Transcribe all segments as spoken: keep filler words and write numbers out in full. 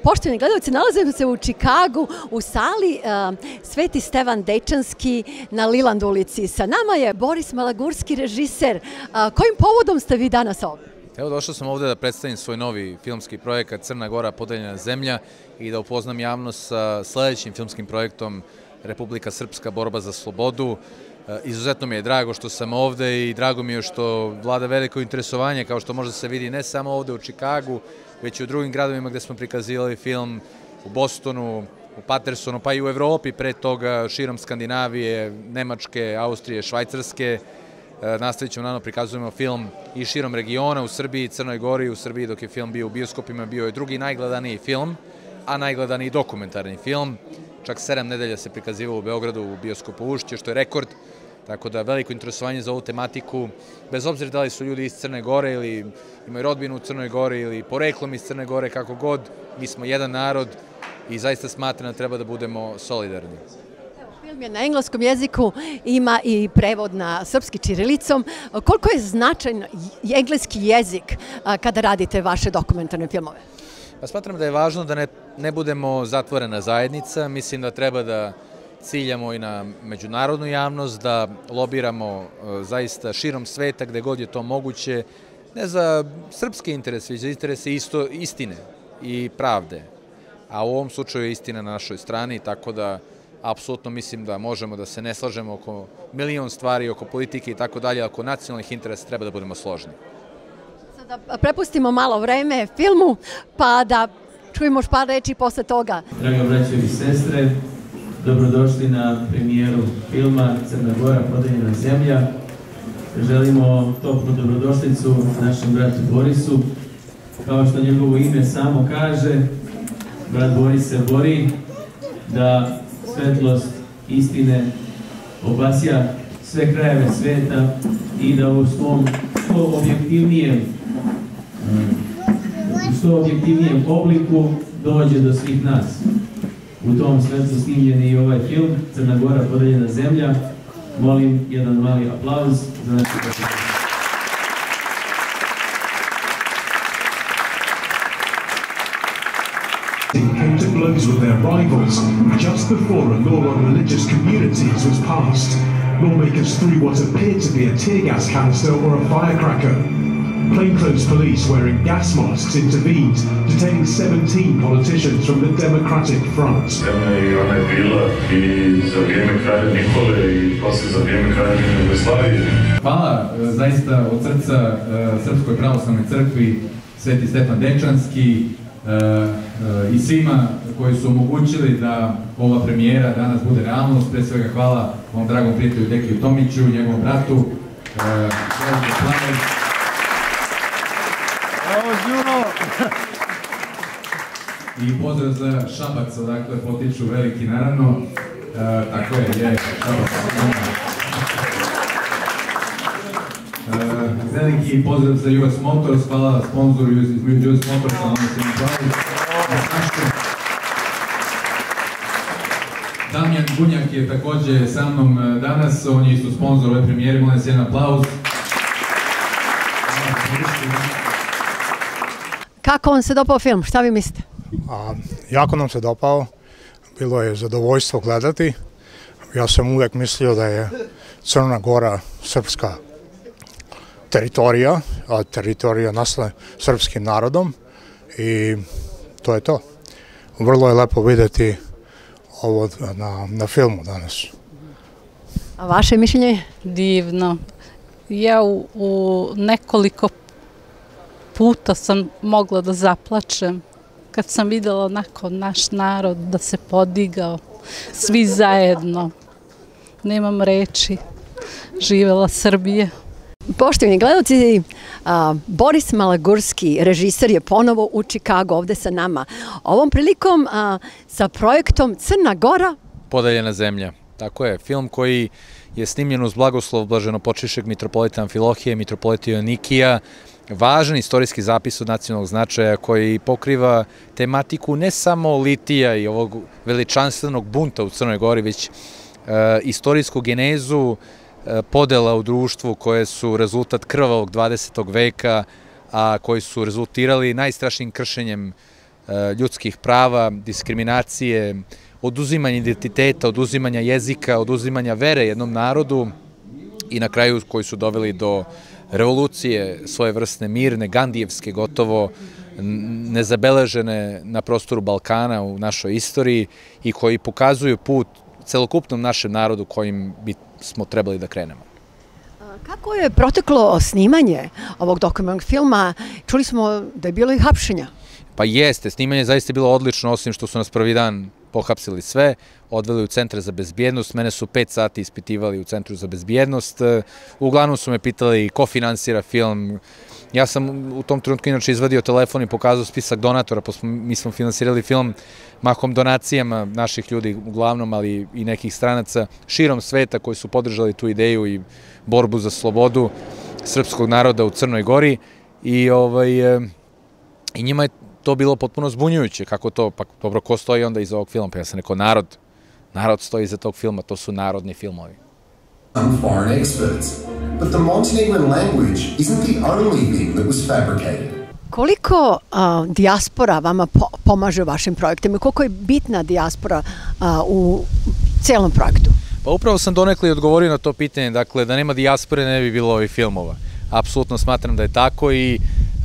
Poštovani gledalci, nalazimo se u Čikagu u sali Sveti Stevan Dečanski na Liland ulici. Sa nama je Boris Malagurski, režiser. Kojim povodom ste vi danas ovdje? Evo, došao sam ovdje da predstavim svoj novi filmski projekat Crna Gora podeljena zemlja i da upoznam javnost sa sljedećim filmskim projektom Republika Srpska borba za slobodu. Izuzetno mi je drago što sam ovdje i drago mi je što vlada veliko interesovanje, kao što može se vidi ne samo ovdje u Čikagu, već i u drugim gradovima gdje smo prikazivali film, u Bostonu, u Patersonu, pa i u Evropi, pre toga širom Skandinavije, Nemačke, Austrije, Švajcarske. Nastavit ćemo, naravno, prikazujemo film i širom regiona, u Srbiji, Crnoj Gori. U Srbiji, dok je film bio u bioskopima, bio je drugi najgledaniji film, a najgledaniji dokumentarni film. Čak sedam nedelja se prikazivao u Beogradu u bioskopu Ušće, što je rekord. Tako da veliko interesovanje za ovu tematiku, bez obzira da li su ljudi iz Crne Gore ili imaju rodbinu u Crnoj Gori ili poreklom iz Crne Gore, kako god, mi smo jedan narod i zaista smatram da treba da budemo solidarni. Film je na engleskom jeziku, ima i prevod na srpski ćirilicom. Koliko je značajan engleski jezik kada radite vaše dokumentarne filmove? Smatram da je važno da ne, ne budemo zatvorena zajednica. Mislim da treba da ciljamo i na međunarodnu javnost, da lobiramo zaista širom sveta gde god je to moguće, ne za srpske interese, već za interese isto, istine i pravde. A u ovom slučaju je istina na našoj strani, tako da apsolutno mislim da možemo da se ne slažemo oko milion stvari, oko politike i tako dalje, oko nacionalnih interesa treba da budemo složni. Da prepustimo malo vreme filmu, pa da čujemo još par reči posle toga. Draga braćo i sestre, dobrodošli na premijeru filma Crna Gora podeljena zemlja. Želimo toplu dobrodošlicu našem bratu Borisu. Kao što njegovo ime samo kaže, brat Boris se bori da svetlost istine obasja sve krajeve sveta i da u svom što objektivnijem u što objektivnijem obliku dođe do svih nas. U tom svetlu snimljen je i ovaj film Crna Gora podeljena zemlja. Molim jedan mali aplauz za našu početku. Came to blows with their rivals just before a law on religious communities was passed. Lawmakers threw what appeared to be a tear gas canister or a firecracker. Plainclothes police wearing gas masks intervened, detaining seventeen politicians from the Democratic Front. I ona je bila i za vrijeme kralja Nikole i poslije za vrijeme kraljevine Jugoslavije. Hvala zaista od srca Srpskoj pravoslavnoj crkvi Sveti Stefan Dečanski i svima koji su omogućili da ova premijera danas bude realnost. Pre svega hvala ovom dragom prijatelju Dekiju Tomiću, njegovom bratu. I pozdrav za Šabac, odakle potiču veliki, naravno. Tako je, je, Šabac. Veliki pozdrav za U S Motors, hvala sponzoru U S Motorsa, ono se mi pravi. Damjan Bunjak je također sa mnom danas, on je isto sponzor ove premijere, molim se jedan aplauz. Kako vam se dopao film? Šta vi mislite? A, jako nam se dopao. Bilo je zadovoljstvo gledati. Ja sam uvijek mislio da je Crna Gora srpska teritorija, a teritorija nastala srpskim narodom i to je to. Vrlo je lepo vidjeti ovo na, na filmu danas. A vaše mišljenje? Divno. Ja u, u nekoliko puta sam mogla da zaplačem kad sam vidjela onako naš narod da se podigao, svi zajedno. Nemam reči. Živela Srbija. Poštovani gledalci, Boris Malagurski, režiser, je ponovo u Čikagu ovdje sa nama. Ovom prilikom sa projektom Crna Gora podeljena zemlja. Tako je, film koji je snimljen uz blagoslov blaženopočivšeg mitropolita Amfilohije, mitropolita Joanikija, važan istorijski zapis od nacionalnog značaja koji pokriva tematiku ne samo litija i ovog veličanstvenog bunta u Crnoj Gori, već istorijsku genezu podela u društvu koje su rezultat krvavog dvadesetog veka, a koji su rezultirali najstrašnijim kršenjem ljudskih prava, diskriminacije, oduzimanja identiteta, oduzimanja jezika, oduzimanja vere jednom narodu i na kraju koji su doveli do revolucije svojevrsne, mirne, gandijevske, gotovo nezabeležene na prostoru Balkana u našoj istoriji i koji pokazuju put celokupnom našem narodu kojim bismo trebali da krenemo. Kako je proteklo snimanje ovog dokumentarnog filma? Čuli smo da je bilo i hapšenja. Pa jeste, snimanje je zaista bilo odlično, osim što su nas prvi dan pohapsili sve, odveli u Centre za bezbjednost, mene su pet sati ispitivali u Centru za bezbjednost, uglavnom su me pitali ko finansira film. Ja sam u tom trenutku inače izvadio telefon i pokazao spisak donatora, pa mi smo finansirali film mahom donacijama naših ljudi uglavnom, ali i nekih stranaca širom sveta koji su podržali tu ideju i borbu za slobodu srpskog naroda u Crnoj Gori i i njima je to bilo potpuno zbunjujuće, kako to, pa dobro, ko stoji onda iza ovog filma? Pa ja sam rekao, narod, narod stoji iza tog filma, to su narodni filmovi. Some foreign experts, but the Montenegrin language isn't the only thing that was fabricated. Koliko dijaspora vama pomaže u vašim projektima i koliko je bitna dijaspora u celom projektu? Pa upravo sam donekle odgovorio na to pitanje, dakle, da nema dijaspore ne bi bilo ovih filmova. Apsolutno smatram da je tako i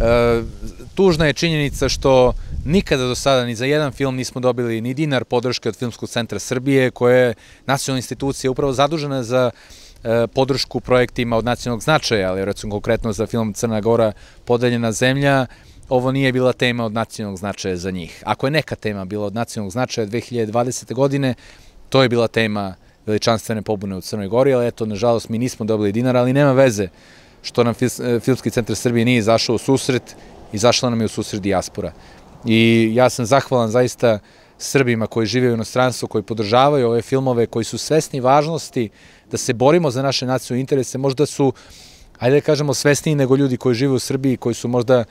tužna je činjenica što nikada do sada ni za jedan film nismo dobili ni dinar podrške od Filmskog centra Srbije, koja je nacionalna institucija upravo zadužena za podršku projektima od nacionalnog značaja, ali recimo konkretno za film Crna Gora, Podeljena zemlja, ovo nije bila tema od nacionalnog značaja za njih. Ako je neka tema bila od nacionalnog značaja dve hiljade dvadesete. godine, to je bila tema veličanstvene pobune u Crnoj Gori, ali eto, nažalost, mi nismo dobili dinara, ali nema veze što nam Filmski centar Srbije nije izašao u susret, izašla nam je u susret dijaspora. I ja sam zahvalan zaista Srbima koji žive u inostranstvu, koji podržavaju ove filmove, koji su svesni važnosti da se borimo za naše nacionalne interese, možda su, ajde da kažemo, svesniji nego ljudi koji žive u Srbiji, koji su možda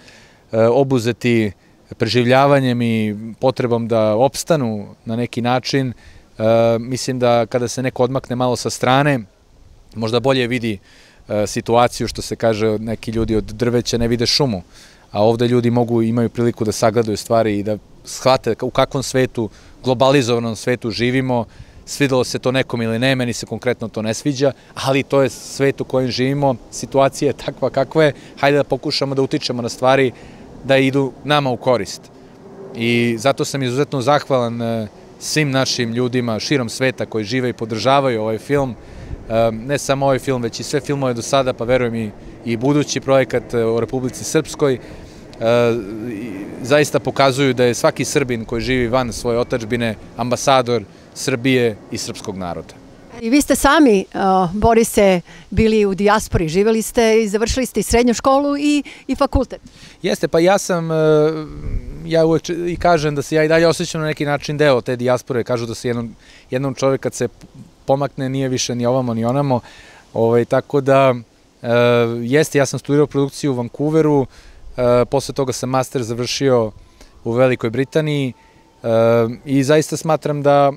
obuzeti preživljavanjem i potrebom da opstanu na neki način. Mislim da kada se neko odmakne malo sa strane, možda bolje vidi situaciju, što se kaže, neki ljudi od drveća ne vide šumu, a ovde ljudi mogu, imaju priliku da sagledaju stvari i da shvate u kakvom svetu, globalizovanom svetu živimo. Svidelo se to nekom ili ne, meni se konkretno to ne sviđa, ali to je svet u kojem živimo, situacija je takva kakva je, hajde da pokušamo da utičemo na stvari da idu nama u korist. I zato sam izuzetno zahvalan svim našim ljudima širom sveta koji žive i podržavaju ovaj film, ne samo ovaj film, već i sve filmove do sada, pa verujem i budući projekat o Republici Srpskoj, zaista pokazuju da je svaki Srbin koji živi van svoje otadžbine ambasador Srbije i srpskog naroda. I vi ste sami, Borise, bili u dijaspori, živjeli ste i završili ste i srednju školu i fakultet. Jeste, pa ja sam, ja uvek i kažem da se ja i dalje osjećam na neki način deo te dijaspore, kažu da se jednom čovjek kad se pomakne nije više ni ovamo ni onamo, tako da jeste, ja sam studirao produkciju u Vancouveru, posle toga sam master završio u Velikoj Britaniji i zaista smatram da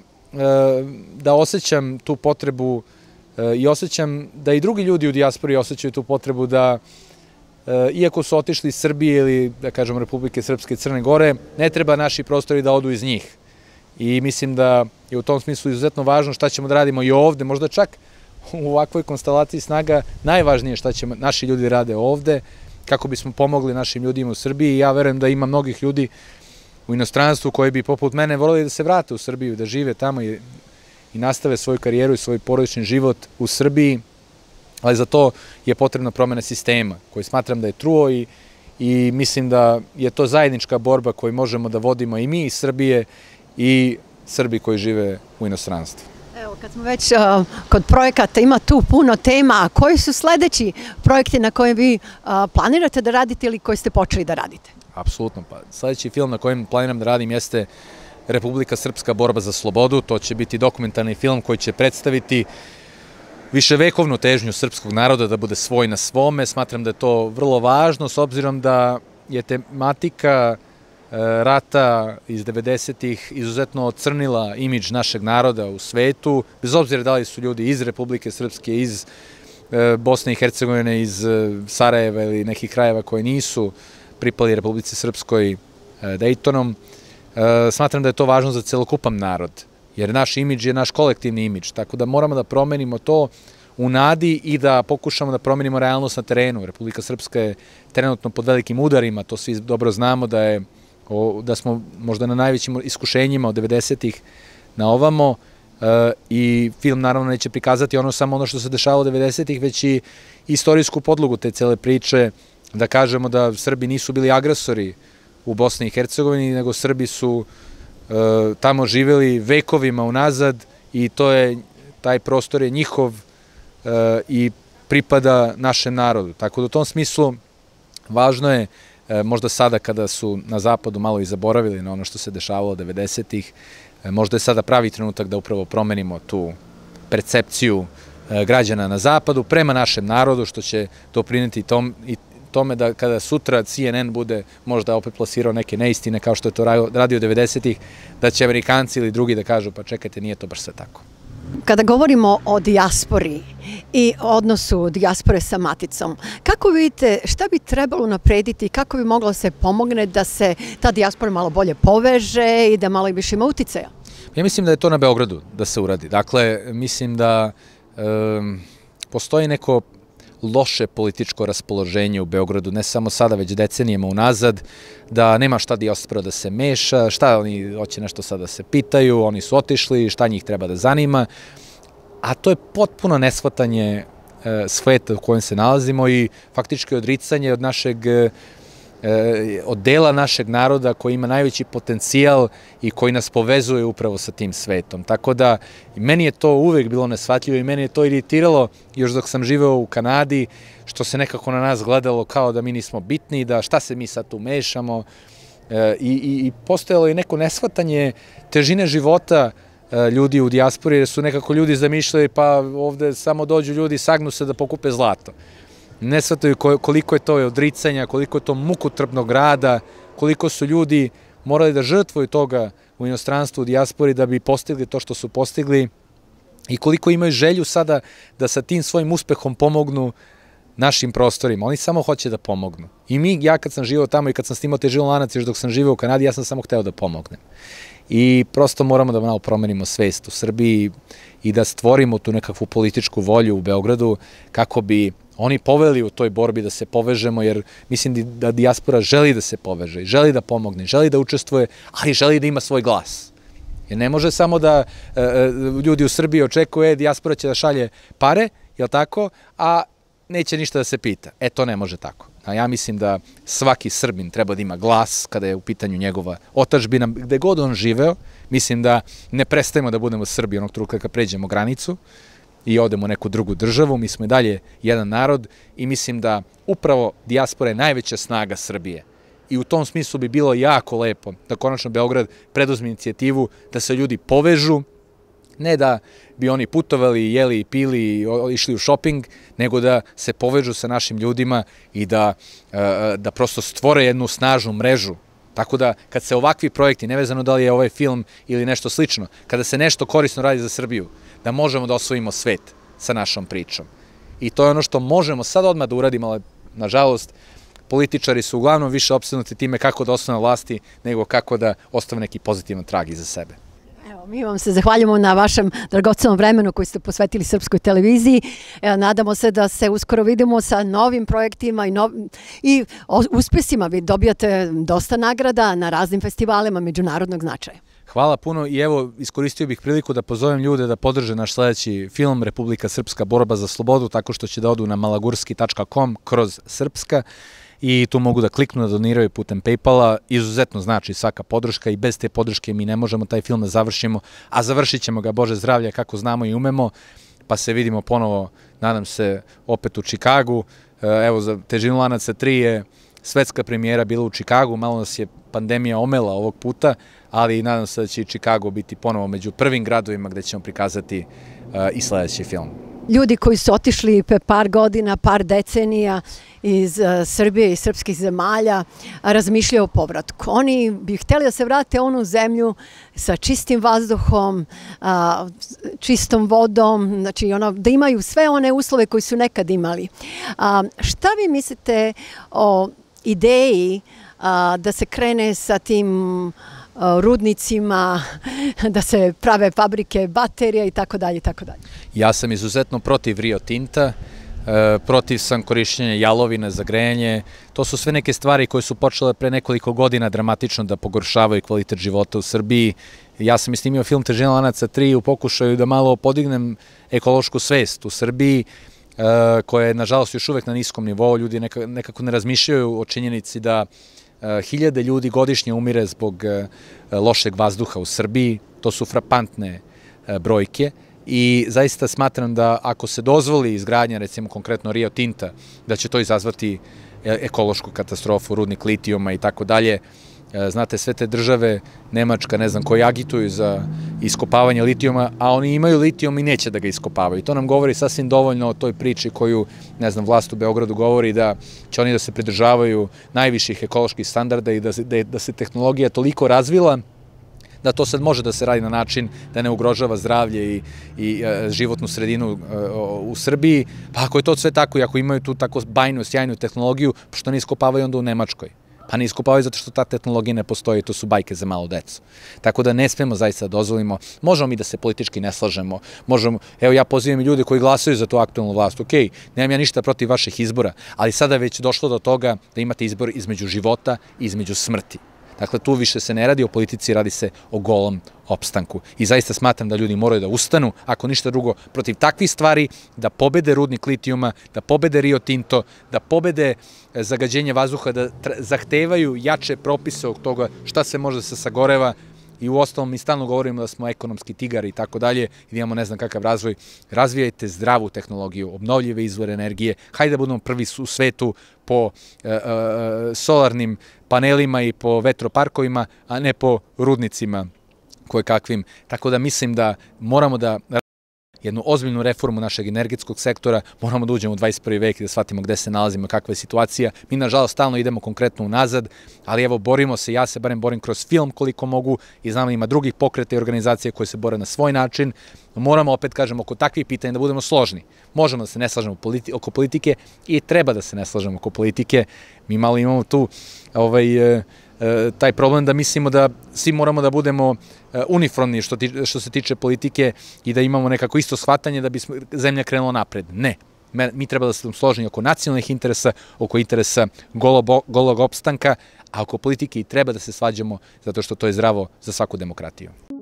da osjećam tu potrebu i osjećam da i drugi ljudi u dijaspori osjećaju tu potrebu da, iako su otišli iz Srbije ili, da kažem, Republike Srpske i Crne Gore, ne treba naši prostori da odu iz njih. I mislim da je u tom smislu izuzetno važno šta ćemo da radimo i ovde, možda čak u ovakvoj konstelaciji snaga najvažnije šta će naši ljudi rade ovde, kako bismo pomogli našim ljudima u Srbiji. Ja verujem da ima mnogih ljudi u inostranstvu koji bi poput mene voleli da se vrate u Srbiju, da žive tamo i nastave svoju karijeru i svoj porodični život u Srbiji, ali za to je potrebna promena sistema, koji smatram da je truo i mislim da je to zajednička borba koju možemo da vodimo i mi iz Srbije i Srbi koji žive u inostranstvu. Evo, kad smo već kod projekata, ima tu puno tema, a koji su sledeći projekti na koje vi planirate da radite ili koji ste počeli da radite? Apsolutno, pa sledeći film na kojem planiram da radim jeste Republika Srpska borba za slobodu. To će biti dokumentarni film koji će predstaviti viševekovnu težnju srpskog naroda da bude svoj na svome. Smatram da je to vrlo važno s obzirom da je tematika rata iz devedesetih izuzetno ocrnila imidž našeg naroda u svetu, bez obzira da li su ljudi iz Republike Srpske, iz Bosne i Hercegovine, iz Sarajeva ili nekih krajeva koji nisu pripali Republici Srpskoj Dejtonom. smatram da je to važno za celokupan narod, jer naš imidž je naš kolektivni imidž, tako da moramo da promenimo to u nadi i da pokušamo da promenimo realnost na terenu. Republika Srpska je trenutno pod velikim udarima, to svi dobro znamo da je da smo možda na najvećim iskušenjima od devedesetih na ovamo i film naravno neće prikazati ono samo ono što se dešavalo od devedesetih, već i istorijsku podlogu te cele priče, da kažemo da Srbi nisu bili agresori u Bosni i Hercegovini, nego Srbi su tamo živeli vekovima unazad i to je, taj prostor je njihov i pripada našem narodu. Tako da u tom smislu važno je, možda sada kada su na zapadu malo i zaboravili na ono što se dešavalo devedesetih, možda je sada pravi trenutak da upravo promenimo tu percepciju građana na zapadu prema našem narodu, što će doprineti tome da kada sutra C N N bude možda opet plasirao neke neistine kao što je to radio devedesetih, da će Amerikanci ili drugi da kažu pa čekajte, nije to baš sve tako. Kada govorimo o dijaspori i odnosu dijaspore sa maticom, kako vidite, šta bi trebalo naprediti i kako bi moglo se pomogne da se ta dijaspora malo bolje poveže i da malo i više ima uticaja? Ja mislim da je to na Beogradu da se uradi. Dakle, mislim da postoji neko loše političko raspoloženje u Beogradu, ne samo sada, već decenijama unazad, da nema šta dijaspora da se meša, šta oni hoće nešto sada da se pitaju, oni su otišli, šta njih treba da zanima, a to je potpuno neshvatanje sveta u kojem se nalazimo i faktički odricanje od našeg, od dela našeg naroda koji ima najveći potencijal i koji nas povezuje upravo sa tim svetom. Tako da, meni je to uvek bilo neshvatljivo i meni je to iritiralo još dok sam živeo u Kanadi, što se nekako na nas gledalo kao da mi nismo bitni, da šta se mi sad tu mešamo i postojalo je neko neshvatanje težine života ljudi u dijaspori, jer su nekako ljudi zamišljali pa ovde samo dođu ljudi, sagnu se da pokupe zlato. Ne shvataju koliko je to odricanja, koliko je to mukotrpnog rada, koliko su ljudi morali da žrtvuju toga u inostranstvu, u dijaspori, da bi postigli to što su postigli i koliko imaju želju sada da sa tim svojim uspehom pomognu našim prostorima. Oni samo hoće da pomognu. I mi, ja kad sam živao tamo i kad sam snimao Te Žilom lanac još dok sam živao u Kanadi, ja sam samo hteo da pomognem. I prosto moramo da malo promenimo svest u Srbiji i da stvorimo tu nekakvu političku volju u Beogradu kako bi oni poveli u toj borbi da se povežemo, jer mislim da dijaspora želi da se poveže, želi da pomogne, želi da učestvuje, ali želi da ima svoj glas. Jer ne može samo da ljudi u Srbiji očekuju, e, dijaspora će da šalje pare, jel tako, a neće ništa da se pita. E, to ne može tako. A ja mislim da svaki Srbin treba da ima glas kada je u pitanju njegova otadžbina, gde god on živeo. Mislim da ne prestajemo da budemo Srbi onog trenutka kad pređemo granicu i odemo u neku drugu državu. Mi smo i dalje jedan narod i mislim da upravo dijaspora je najveća snaga Srbije. I u tom smislu bi bilo jako lepo da konačno Beograd preduzme inicijativu da se ljudi povežu, ne da bi oni putovali, jeli i pili, išli u šoping, nego da se povežu sa našim ljudima i da, da prosto stvore jednu snažnu mrežu. Tako da kad se ovakvi projekti, nevezano da li je ovaj film ili nešto slično, kada se nešto korisno radi za Srbiju, da možemo da osvojimo svet sa našom pričom. I to je ono što možemo sad odmah da uradimo, ali nažalost političari su uglavnom više opsednuti time kako da ostane na vlasti, nego kako da ostave neki pozitivan trag iza sebe. Evo, mi vam se zahvaljujemo na vašem dragocenom vremenu koji ste posvetili Srpskoj televiziji. Nadamo se da se uskoro vidimo sa novim projektima i uspesima. Vi dobijate dosta nagrada na raznim festivalima međunarodnog značaja. Hvala puno i evo iskoristio bih priliku da pozovem ljude da podrže naš sledeći film Republika Srpska borba za slobodu tako što će da odu na malagurski tačka com kroz Srpska i tu mogu da kliknu da doniraju putem PayPala. Izuzetno znači svaka podrška i bez te podrške mi ne možemo taj film da završimo, a završit ćemo ga, Bože zdravlja, kako znamo i umemo, pa se vidimo ponovo, nadam se, opet u Čikagu. Evo, za Težinu lanaca tri je svetska premijera bila u Čikagu, malo nas je pandemija omela ovog puta, ali nadam se da će i Čikago biti ponovo među prvim gradovima gde ćemo prikazati i sledeći film. Ljudi koji su otišli pre par godina, par decenija iz Srbije i srpskih zemalja, razmišljaju o povratku. Oni bi hteli da se vrate u onu zemlju sa čistim vazduhom, čistom vodom, znači da imaju sve one uslove koji su nekad imali. Šta vi mislite o ideji da se krene sa tim rudnicima, da se prave fabrike baterija i tako dalje i tako dalje. Ja sam izuzetno protiv Rio Tinta, protiv sam korišćenja jalovine za grejanje. To su sve neke stvari koje su počele pre nekoliko godina dramatično da pogoršavaju kvalitet života u Srbiji. Ja sam snimio film Težina lanaca tri u pokušaju da malo podignem ekološku svest u Srbiji, koja je nažalost još uvek na niskom nivou. Ljudi nekako ne razmišljaju o činjenici da hiljade ljudi godišnje umire zbog lošeg vazduha u Srbiji. To su frapantne brojke. I zaista smatram da ako se dozvoli izgradnja, recimo konkretno Rio Tinta, da će to izazvati ekološku katastrofu, rudnik litijuma i tako dalje. Znate, sve te države, Nemačka, ne znam, koji agituju za iskopavanje litijuma, a oni imaju litijum i neće da ga iskopavaju. To nam govori sasvim dovoljno o toj priči koju, ne znam, vlast u Beogradu govori da će oni da se pridržavaju najviših ekoloških standarda i da se tehnologija toliko razvila da to sad može da se radi na način da ne ugrožava zdravlje i životnu sredinu u Srbiji. Pa ako je to sve tako i ako imaju tu tako bajnu, sjajnu tehnologiju, što ne iskopavaju onda u Nemačkoj? Pa ne iskopavaju zato što ta tehnologija ne postoji, to su bajke za malo decu. Tako da ne smemo zaista da dozvolimo, možemo mi da se politički ne slažemo, možemo, evo ja pozivam i ljude koji glasaju za tu aktualnu vlast, okej, nemam ja ništa protiv vaših izbora, ali sada već došlo do toga da imate izbor između života i između smrti. Dakle, tu više se ne radi o politici, radi se o golom opstanku. I zaista smatram da ljudi moraju da ustanu, ako ništa drugo, protiv takvih stvari, da pobede rudnik litijuma, da pobede Rio Tinto, da pobede zagađenje vazduha, da zahtevaju jače propise od toga šta se može da se sagoreva. I u ostalom mi stalno govorimo da smo ekonomski tigari i tako dalje i da imamo ne znam kakav razvoj. Razvijajte zdravu tehnologiju, obnovljive izvore energije, hajde da budemo prvi u svetu po solarnim panelima i po vetroparkovima, a ne po rudnicima koje kakvim. Tako da mislim da moramo da jednu ozbiljnu reformu našeg energetskog sektora, moramo da uđemo u dvadeset prvi vek i da shvatimo gde se nalazimo, kakva je situacija. Mi, nažalost, stalno idemo konkretno unazad, ali evo, borimo se, ja se barem borim kroz film koliko mogu i znam da ima drugih pokreta i organizacije koje se bore na svoj način. Moramo, opet kažem, oko takvih pitanja da budemo složni. Možemo da se ne slažemo oko politike i treba da se ne slažemo oko politike. Mi malo imamo tu taj problem da mislimo da svi moramo da budemo uniformni što se tiče politike i da imamo nekako isto shvatanje da bi zemlja krenula napred. Ne. Mi treba da smo složni oko nacionalnih interesa, oko interesa golog opstanka, a oko politike i treba da se svađamo zato što to je zdravo za svaku demokratiju.